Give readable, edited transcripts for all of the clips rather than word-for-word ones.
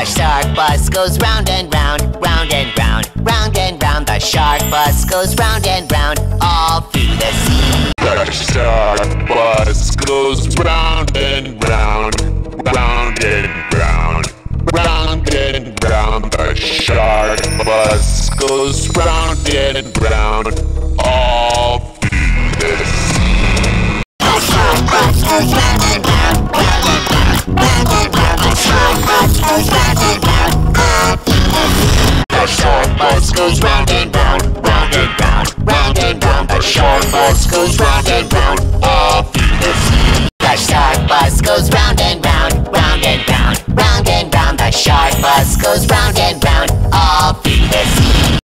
shark bus goes round and round, round and round, round and round. The shark bus goes round and round, all through the sea. The shark bus goes round and round, round and round, round and round. The shark bus goes round and round, all through the sea. The shark bus goes round and round, round and round, round and round. The shark bus goes round and round, all through the sea. The shark bus goes round and round, round and round, round and round. The shark bus goes round and round, all through the sea. The shark bus goes round and round, round and round, round and round. The shark bus goes round and round, all through the sea.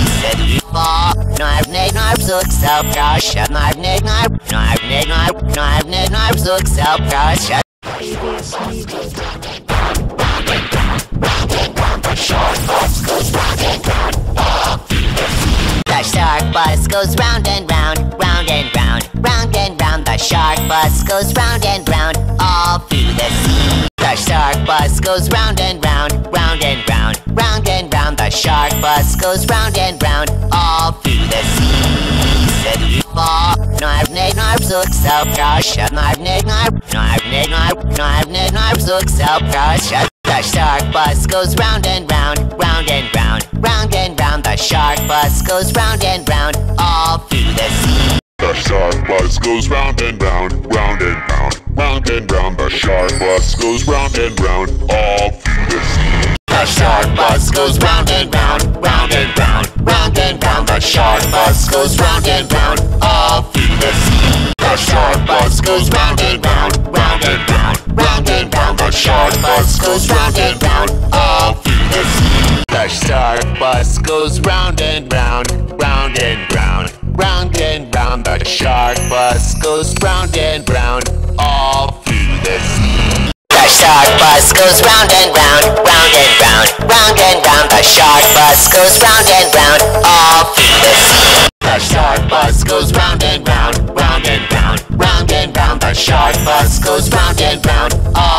Narb nig narb zoek zelf crush. Narb nig narb, narb nig narb, narb nig narb zoek zelf crush. The shark bus goes round and round, all through the sea. The shark bus goes round and round, round and round, round and round. The shark bus goes round and round, all through the sea. The shark bus goes round and round, round and round, round and round. The shark bus goes round and round, all through the sea. Narb nig narb zoek zelf crush. Narb nig narb, narb nig narb, narb nig narb zoek zelf crush. The shark bus goes round and round, round and round, round and round. The shark bus goes round and round, all through the sea. The shark bus goes round and round, round and round, round and round. The shark bus goes round and round, all through the sea. The shark bus goes round and round, round and round, round and round. The shark bus goes round and round, all through the sea. The shark bus goes round and round, round and round, round and round. The shark bus goes round and round, all through the sea. The shark bus goes round and round, round and round, round and round. The shark bus goes round and round, all through the sea. The shark bus goes round and round, round and round, round and round. The shark bus goes round and round, all through the sea. The shark bus goes round and round, round and round, round and round. The shark bus goes round and round, all